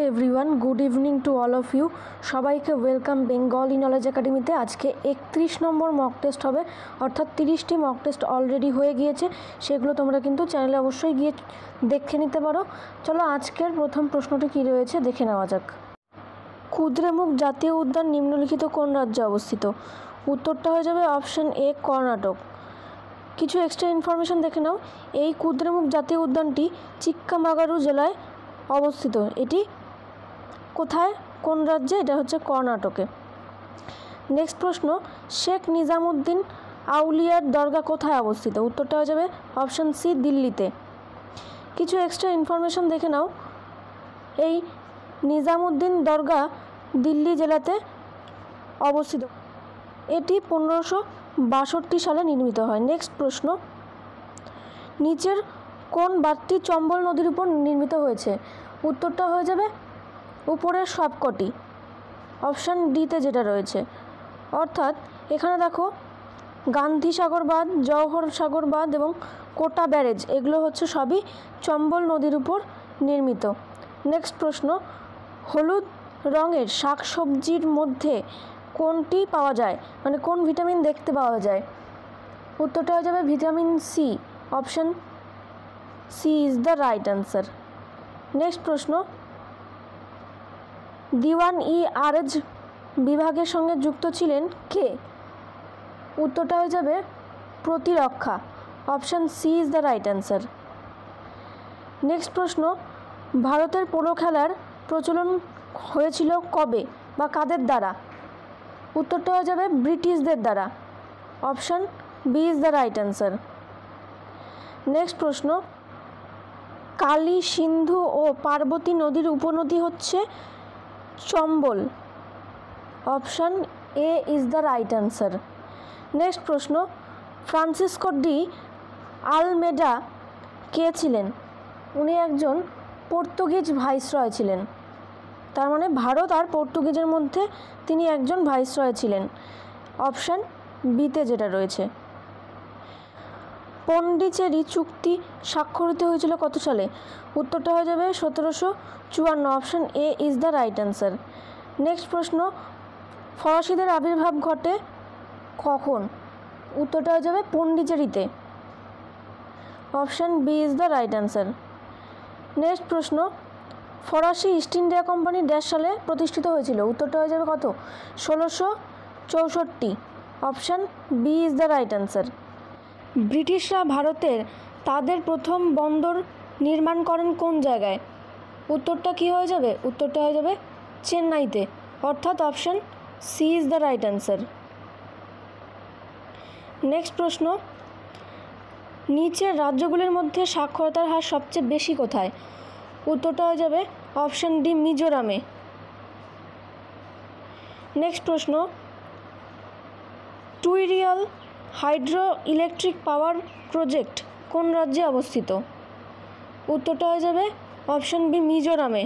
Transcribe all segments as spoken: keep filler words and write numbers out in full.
Everyone, good evening to all of you. সবাইকে welcome Bengali knowledge একাডেমিতে। আজকে একত্রিশ নম্বর মক টেস্ট হবে, অর্থাৎ তিরিশটি মক টেস্ট অলরেডি হয়ে গিয়েছে। সেগুলো তোমরা কিন্তু চ্যানেলে অবশ্যই গিয়ে দেখে নিতে পারো। চলো আজকের প্রথম প্রশ্নটি কী রয়েছে দেখে নেওয়া যাক। কুদ্রেমুখ জাতীয় উদ্যান নিম্নলিখিত কোন রাজ্যে অবস্থিত? উত্তরটা হয়ে যাবে অপশান এ, কর্ণাটক। কিছু এক্সট্রা ইনফরমেশন দেখে নাও। এই কুদ্রেমুখ জাতীয় উদ্যানটি চিক্কামাগালুরু জেলায় অবস্থিত। এটি কোথায়, কোন রাজ্যে? এটা হচ্ছে কর্ণাটকে। নেক্সট প্রশ্ন, শেখ নিজামুদ্দিন আউলিয়ার দরগা কোথায় অবস্থিত? উত্তরটা হয়ে যাবে অপশান সি, দিল্লিতে। কিছু এক্সট্রা ইনফরমেশন দেখে নাও। এই নিজামুদ্দিন দরগা দিল্লি জেলাতে অবস্থিত। এটি পনেরোশো বাষট্টি সালে নির্মিত হয়। নেক্সট প্রশ্ন, নিচের কোন বাঁধটি চম্বল নদীর উপর নির্মিত হয়েছে? উত্তরটা হয়ে যাবে উপরের সবকটি, অপশান ডিতে যেটা রয়েছে। অর্থাৎ এখানে দেখো গান্ধী সাগর বাঁধ, জওহর সাগর বাঁধ এবং কোটা ব্যারেজ, এগুলো হচ্ছে সবই চম্বল নদীর উপর নির্মিত। নেক্সট প্রশ্ন, হলুদ রঙের শাকসবজির মধ্যে কোনটি পাওয়া যায়, মানে কোন ভিটামিন দেখতে পাওয়া যায়? উত্তরটা হয়ে যাবে vitamin C, option C is the right answer. Next প্রশ্ন, দিওয়ান ই আরজ বিভাগের সঙ্গে যুক্ত ছিলেন কে? উত্তরটা হয়ে যাবে প্রতিরক্ষা, option C is the right answer. Next প্রশ্ন, ভারতের পোলো খেলার প্রচলন হয়েছিল কবে বা কাদের দ্বারা? উত্তরটা হয়ে যাবে ব্রিটিশদের দ্বারা, option B is the right answer. Next প্রশ্ন, কালী, সিন্ধু ও পার্বতী নদীর উপনদী হচ্ছে Chambal, option A is the right answer. Next প্রশ্ন, ফ্রান্সিসকো ডি আলমেডা কে ছিলেন? উনি একজন পর্তুগিজ ভাইসরয় ছিলেন। তার মানে ভারত আর পর্তুগিজের মধ্যে তিনি একজন ভাইসরয় ছিলেন, অপশান বিতে যেটা রয়েছে। পন্ডিচেরি চুক্তি স্বাক্ষরিত হয়েছিল কত সালে? উত্তরটা হয়ে যাবে সতেরোশো চুয়ান্ন, option A is the right answer. Next প্রশ্ন, ফরাসিদের আবির্ভাব ঘটে কখন? উত্তরটা হয়ে যাবে পন্ডিচেরিতে, option B is the right answer. Next প্রশ্ন, ফরাসি ইস্ট ইন্ডিয়া কোম্পানি ড্যাশ সালে প্রতিষ্ঠিত হয়েছিল? উত্তরটা হয়ে যাবে কত? ষোলোশো চৌষট্টি, option B is the right answer. ব্রিটিশরা ভারতের তাদের প্রথম বন্দর নির্মাণ করেন কোন জায়গায়? উত্তরটা কী হয়ে যাবে? উত্তরটা হয়ে যাবে চেন্নাইতে, অর্থাৎ option C is the right answer. Next প্রশ্ন, নিচের রাজ্যগুলির মধ্যে সাক্ষরতার হার সবচেয়ে বেশি কোথায়? উত্তরটা হয়ে যাবে অপশান ডি, মিজোরামে। নেক্সট প্রশ্ন, Tuirial hydro electric power project কোন রাজ্যে অবস্থিত? উত্তরটা হয়ে যাবে অপশান বি, মিজোরামে।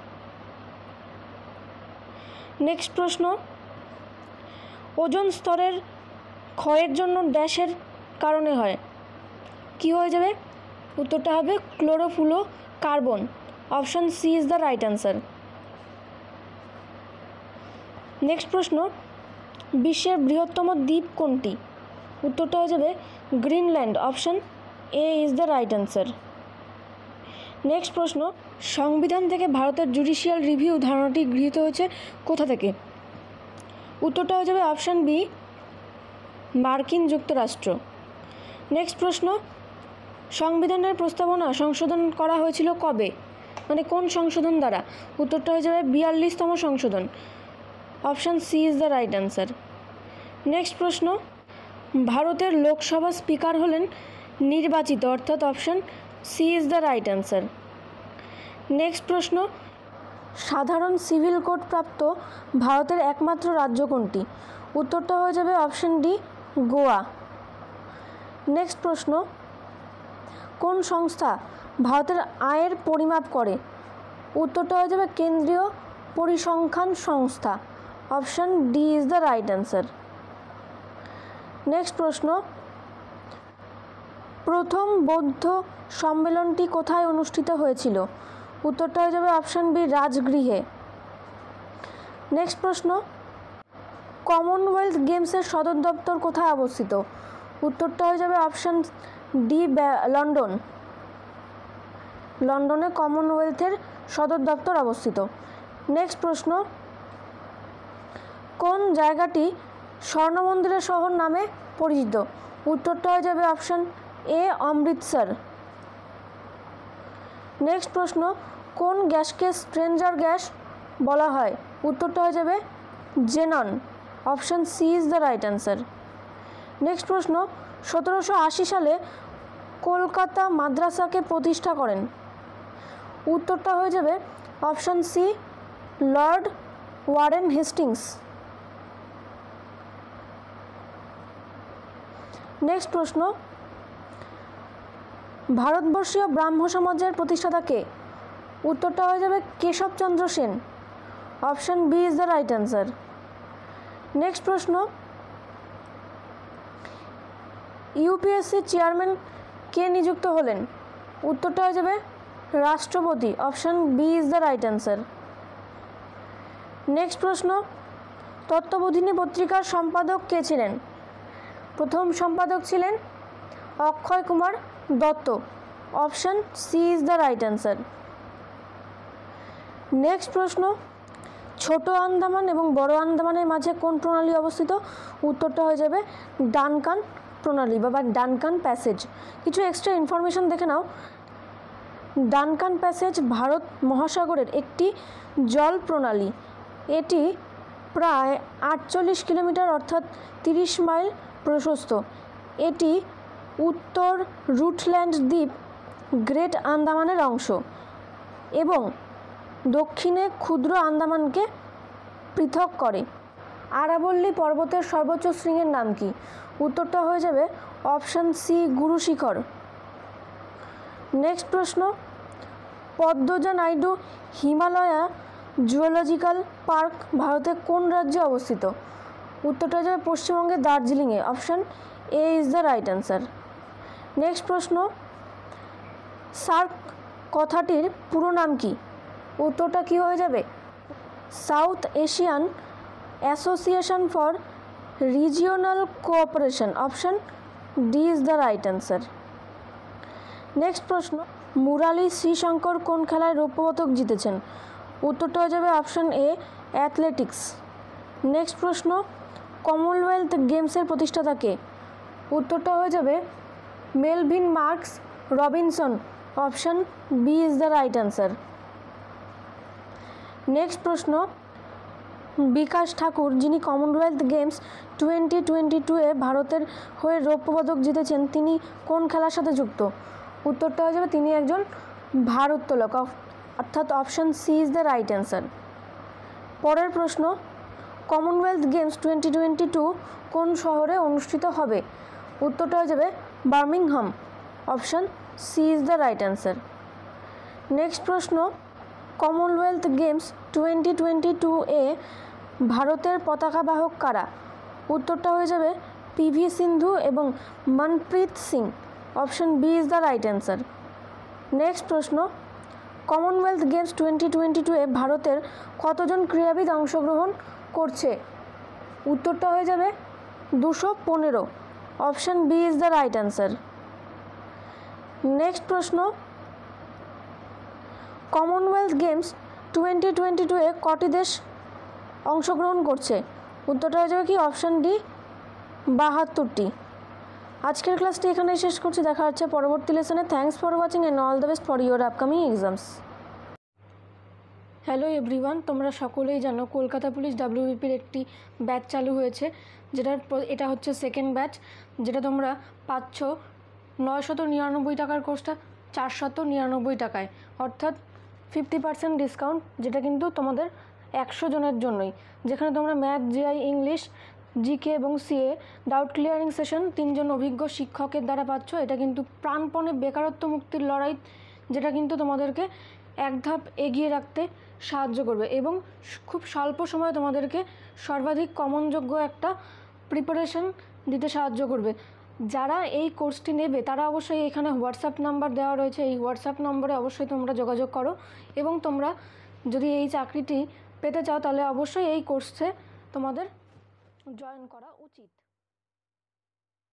নেক্সট প্রশ্ন, ওজোন স্তরের ক্ষয়ের জন্য ড্যাশের কারণে হয়? কি হয়ে যাবে? উত্তরটা হবে chlorofluorocarbon, option C is the right answer. Next প্রশ্ন, বিশ্বের বৃহত্তম দ্বীপ কোনটি? উত্তরটা হয়ে যাবে Greenland, option A is the right answer. Next প্রশ্ন, সংবিধান থেকে ভারতের জুডিশিয়াল রিভিউ ধারণাটি গৃহীত হয়েছে কোথা থেকে? উত্তরটা হয়ে যাবে অপশান বি, মার্কিন যুক্তরাষ্ট্র। নেক্সট প্রশ্ন, সংবিধানের প্রস্তাবনা সংশোধন করা হয়েছিল কবে, মানে কোন সংশোধন দ্বারা? উত্তরটা হয়ে যাবে বিয়াল্লিশতম সংশোধন, option C is the right answer. Next প্রশ্ন, ভারতের লোকসভা স্পিকার হলেন নির্বাচিত, অর্থাৎ option C is the right answer. Next প্রশ্ন, সাধারণ সিভিল কোড প্রাপ্ত ভারতের একমাত্র রাজ্য কোনটি? উত্তরটা হয়ে যাবে অপশান ডি, গোয়া। নেক্সট প্রশ্ন, কোন সংস্থা ভারতের আয়ের পরিমাপ করে? উত্তরটা হয়ে যাবে কেন্দ্রীয় পরিসংখ্যান সংস্থা, option D is the right answer. Next প্রশ্ন, প্রথম বৌদ্ধ সম্মেলনটি কোথায় অনুষ্ঠিত হয়েছিল? উত্তরটা হয়ে যাবে অপশান বি রাজগৃহে। নেক্সট প্রশ্ন, কমনওয়েলথ গেমসের সদর দপ্তর কোথায় অবস্থিত? উত্তরটা হয়ে যাবে অপশান ডি লন্ডন। লন্ডনে কমনওয়েলথের সদর দপ্তর অবস্থিত। নেক্সট প্রশ্ন, কোন জায়গাটি স্বর্ণ মন্দিরের শহর নামে পরিচিত? উত্তরটা হয়ে যাবে অপশান এ অমৃতসর। নেক্সট প্রশ্ন, কোন গ্যাসকে স্ট্রেঞ্জার গ্যাস বলা হয়? উত্তরটা হয়ে যাবে জেনন। Option C is the right answer. Next প্রশ্ন, সতেরোশো আশি সালে কলকাতা মাদ্রাসাকে প্রতিষ্ঠা করেন? উত্তরটা হয়ে যাবে option C Lord Warren Hastings. Next প্রশ্ন, ভারতবর্ষীয় ব্রাহ্ম সমাজের প্রতিষ্ঠাতা কে? উত্তরটা হয়ে যাবে Keshab Chandra Sen. Option B is the right answer. Next প্রশ্ন, ইউপিএসসির চেয়ারম্যান কে নিযুক্ত হলেন? উত্তরটা হয়ে যাবে রাষ্ট্রপতি। Option B is the right answer. Next প্রশ্ন, তত্ত্ববোধিনী পত্রিকার সম্পাদক কে ছিলেন? প্রথম সম্পাদক ছিলেন Akshay Kumar Dutta. Option C is the right answer. Next প্রশ্ন, ছোট আন্দামান এবং বড় আন্দামানের মাঝে কোন প্রণালী অবস্থিত? উত্তরটা হয়ে যাবে ডানকান প্রণালী বা ডানকান প্যাসেজ। কিছু এক্সট্রা ইনফরমেশন দেখে নাও। ডানকান প্যাসেজ ভারত মহাসাগরের একটি জল প্রণালী। এটি প্রায় আটচল্লিশ কিলোমিটার অর্থাৎ তিরিশ মাইল প্রশস্ত। এটি উত্তর রুটল্যান্ড দ্বীপ গ্রেট আন্দামানের অংশ এবং দক্ষিণে ক্ষুদ্র আন্দামানকে পৃথক করে। আরাবল্লী পর্বতের সর্বোচ্চ শৃঙ্গের নাম কি? উত্তরটা হয়ে যাবে অপশান সি গুরু শিখর। নেক্সট প্রশ্ন, পদ্মজা নাইডু হিমালয়া জুওলজিক্যাল পার্ক ভারতের কোন রাজ্যে অবস্থিত? উত্তরটা হয়ে যাবে পশ্চিমবঙ্গের দার্জিলিংয়ে। Option A is the right answer. Next প্রশ্ন, সার্ক কথাটির পুরো নাম কি? উত্তরটা কি হয়ে যাবে South Asian association for regional cooperation. Option D is the right answer. Next প্রশ্ন, মুরালি শ্রীশঙ্কর কোন খেলায় রৌপ্য পদক জিতেছেন? উত্তরটা হয়ে যাবে অপশান এ অ্যাথলেটিক্স। নেক্সট প্রশ্ন, কমনওয়েলথ গেমসের প্রতিষ্ঠাতা কে? উত্তরটা হয়ে যাবে Melvin Marks Robinson. Option B is the right answer. Next প্রশ্ন, বিকাশ ঠাকুর যিনি Commonwealth Games twenty twenty two এ ভারতের হয়ে রৌপ্য পদক জিতেছেন তিনি কোন খেলার সাথে যুক্ত? উত্তরটা হয়ে যাবে তিনি একজন ভারোত্তোলক অর্থাৎ option C is the right answer. পরের প্রশ্ন, Commonwealth Games twenty twenty two কোন শহরে অনুষ্ঠিত হবে? উত্তরটা হয়ে যাবে Birmingham. Option C is the right answer. Next প্রশ্ন, Commonwealth Games twenty twenty two এ ভারতের পতাকা বাহক কারা? উত্তরটা হয়ে যাবে পিভি সিন্ধু এবং Manpreet Singh. Option B is the right answer. Next প্রশ্ন, Commonwealth Games twenty twenty two এ ভারতের কতজন ক্রীড়াবিদ অংশগ্রহণ করছে? উত্তরটা হয়ে যাবে দুশো পনেরো। Option B is the right answer. Next প্রশ্ন, Commonwealth Games twenty twenty two এ কটি দেশ অংশগ্রহণ করছে? উত্তরটা হয়ে যাবে কি অপশান ডি বাহাত্তরটি। আজকের ক্লাসটি এখানেই শেষ করছি। দেখা হচ্ছে পরবর্তী লেসনে। Thanks for watching and all the best for your upcoming exams. Hello everyone, তোমরা সকলেই জানো কলকাতা পুলিশ ডাব্লিউবিপির একটি ব্যাচ চালু হয়েছে, যেটার এটা হচ্ছে সেকেন্ড ব্যাচ, যেটা তোমরা পাচ্ছ নয়শত নিরানব্বই টাকার কোর্সটা চারশত নিরানব্বই টাকায়, অর্থাৎ ফিফটি পার্সেন্ট ডিসকাউন্ট, যেটা কিন্তু তোমাদের একশো জনের জন্যই, যেখানে তোমরা ম্যাথ, জিআই, ইংলিশ, জিকে এবং সিএ ডাউট ক্লিয়ারিং সেশন তিনজন অভিজ্ঞ শিক্ষকের দ্বারা পাচ্ছ। এটা কিন্তু প্রাণপণে বেকারত্ব মুক্তির লড়াই, যেটা কিন্তু তোমাদেরকে এক ধাপ এগিয়ে রাখতে সাহায্য করবে এবং খুব স্বল্প সময়ে তোমাদেরকে সর্বাধিক কমনযোগ্য একটা প্রিপারেশন দিতে সাহায্য করবে। যারা এই কোর্সটি নেবে তারা অবশ্যই এখানে হোয়াটসঅ্যাপ নাম্বার দেওয়া রয়েছে, এই হোয়াটসঅ্যাপ নম্বরে অবশ্যই তোমরা যোগাযোগ করো এবং তোমরা যদি এই চাকরিটি পেতে চাও তাহলে অবশ্যই এই কোর্সে তোমাদের জয়েন করা উচিত।